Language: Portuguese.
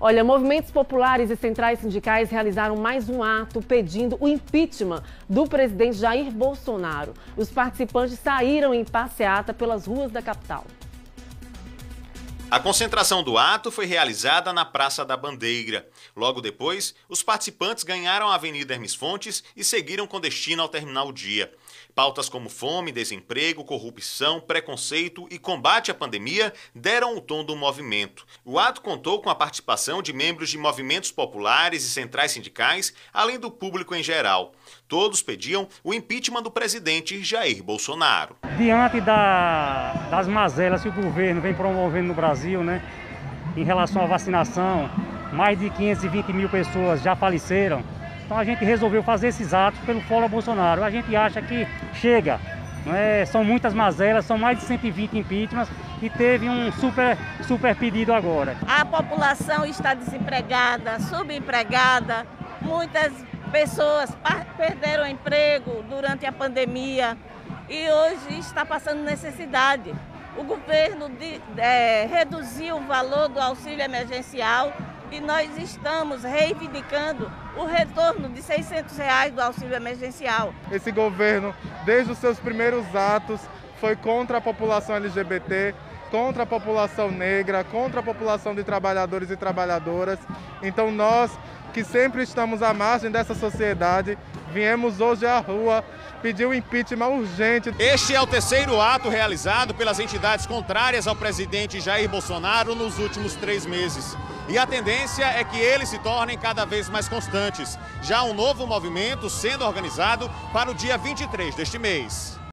Olha, movimentos populares e centrais sindicais realizaram mais um ato pedindo o impeachment do presidente Jair Bolsonaro. Os participantes saíram em passeata pelas ruas da capital. A concentração do ato foi realizada na Praça da Bandeira. Logo depois, os participantes ganharam a Avenida Hermes Fontes e seguiram com destino ao Terminal Dia. Pautas como fome, desemprego, corrupção, preconceito e combate à pandemia deram o tom do movimento. O ato contou com a participação de membros de movimentos populares e centrais sindicais, além do público em geral. Todos pediam o impeachment do presidente Jair Bolsonaro. Diante das mazelas que o governo vem promovendo no Brasil, em relação à vacinação, mais de 520 mil pessoas já faleceram. Então a gente resolveu fazer esses atos pelo Fora Bolsonaro. A gente acha que chega, são muitas mazelas, são mais de 120 impeachments e teve um super pedido agora. A população está desempregada, subempregada, muitas pessoas perderam emprego durante a pandemia e hoje está passando necessidade. O governo reduziu o valor do auxílio emergencial e nós estamos reivindicando o retorno de R$ 600 do auxílio emergencial. Esse governo, desde os seus primeiros atos, foi contra a população LGBT, contra a população negra, contra a população de trabalhadores e trabalhadoras. Então nós, que sempre estamos à margem dessa sociedade, viemos hoje à rua pedir um impeachment urgente. Este é o terceiro ato realizado pelas entidades contrárias ao presidente Jair Bolsonaro nos últimos 3 meses. E a tendência é que eles se tornem cada vez mais constantes. Já um novo movimento sendo organizado para o dia 23 deste mês.